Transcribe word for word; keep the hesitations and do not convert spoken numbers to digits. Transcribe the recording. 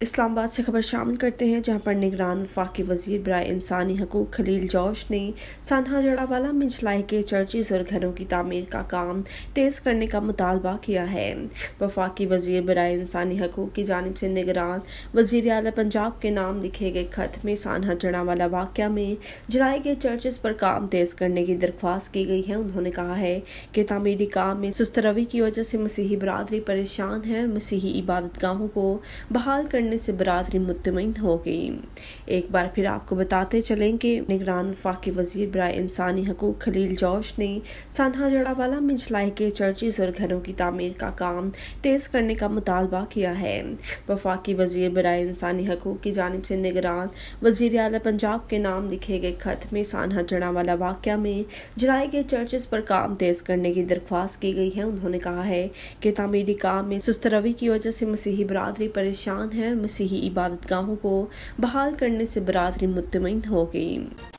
इस्लामाबाद से खबर शामिल करते हैं, जहां पर निगरान वफाकी वजीर बराए इंसानी हकूक खलील जोश ने सान्हा जड़ावाला में झलाई के चर्चिज और घरों की तामीर का काम तेज करने का मुतालबा किया है। वफाकी वजीर बराए इंसानी हकूक की जानिब से निगरान वजीर आला पंजाब के नाम लिखे गए खत में सान्हा जड़ावाला वाक़या में झलाई के चर्चिज पर काम तेज करने की दरख्वास्त की गई है। उन्होंने कहा है कि तामीरी काम में सुस्त रवि की वजह से मसीही बरादरी परेशान है। मसीही इबादत गाहों को बहाल करने से बरादरी मुतमईन हो गई। एक बार फिर आपको बताते चलें कि निगरान वफाकी वजीर बराए इंसानी हकूक खलील जोश ने सान्हा जड़ावाला में झलाई के चर्चिज और घरों की तामीर का काम तेज करने का मुतालबा किया है। वफाकी वजीर बराए इंसानी हकूक की जानिब से निगरान वजीर आला पंजाब के नाम लिखे गए खत में सान्हा जड़ावाला वाक़या में झलाई के चर्चिज पर काम तेज करने की दरख्वास्त की गई है। उन्होंने कहा है कि तामीरी काम में सुस्त रवि की वजह से मसीही बरादरी परेशान है। मसीही इबादत गाहों को बहाल करने से बरादरी मुतमईन हो गई।